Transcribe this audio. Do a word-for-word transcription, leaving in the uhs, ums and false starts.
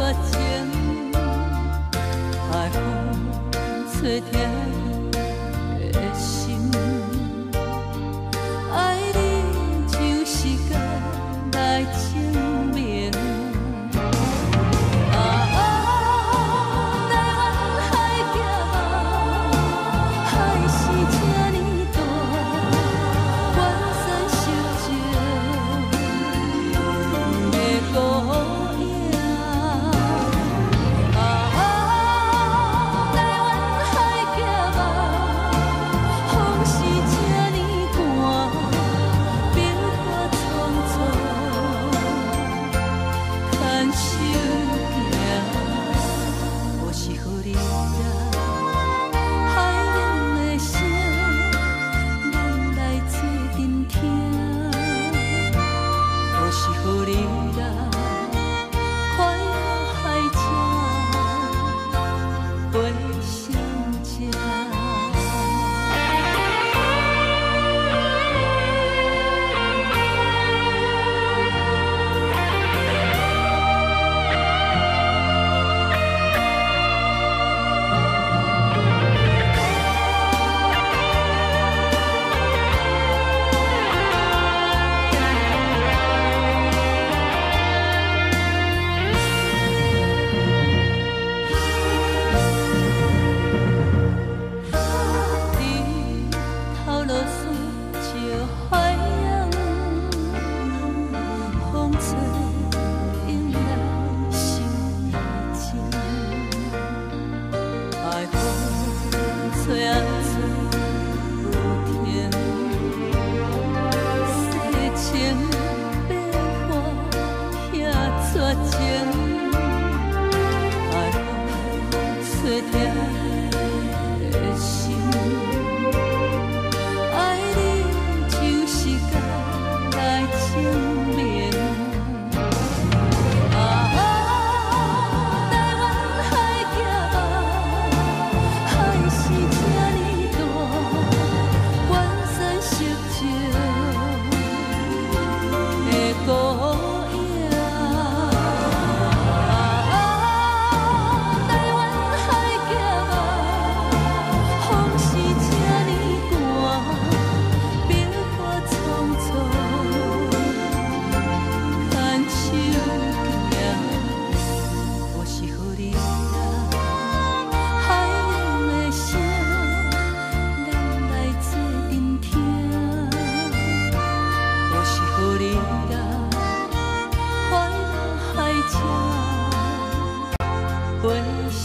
情，海风吹痛的心，爱你像时间来证明。啊啊，台湾海峡啊，海是这呢大，关山小情的孤影。啊啊，台湾海峡啊，风是这呢寒，变化匆匆，牵手行，我是予你听海洋的声，咱来做阵听，我是予你听快乐海角飞相见。日头落水照海洋，风吹引来心情，海风吹啊吹有甜，世情变化遐绝情，海风吹痛的心。爱你像时间来证明。啊啊，台湾海峡啊，海是这呢大，关山色情的孤影。啊啊，台湾海峡啊，风是这呢寒，变化匆匆，牵手行，我是予你听海洋的声，咱来做阵听，我是予你听快乐海角飞